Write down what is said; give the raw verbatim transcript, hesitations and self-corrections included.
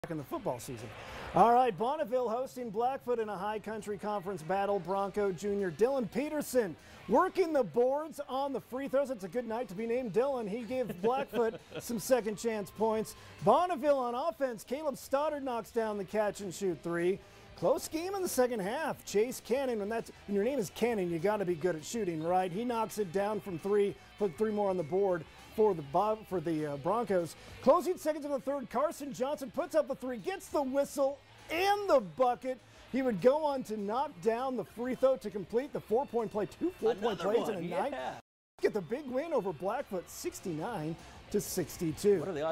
in the football season. All right, Bonneville hosting Blackfoot in a high country conference battle. Bronco Junior Dylan Peterson working the boards on the free throws. It's a good night to be named Dylan. He gave Blackfoot some second chance points. Bonneville on offense. Caleb Stoddard knocks down the catch and shoot three. Close game in the second half. Chase Cannon, when that's when your name is Cannon, you got to be good at shooting, right? He knocks it down from three, put three more on the board for the for the uh, Broncos. Closing seconds of the third, Carson Johnson puts up a three, gets the whistle and the bucket. He would go on to knock down the free throw to complete the four-point play. Two four-point plays in a yeah. night. Get the big win over Blackfoot, sixty-nine to sixty-two. What are the odds?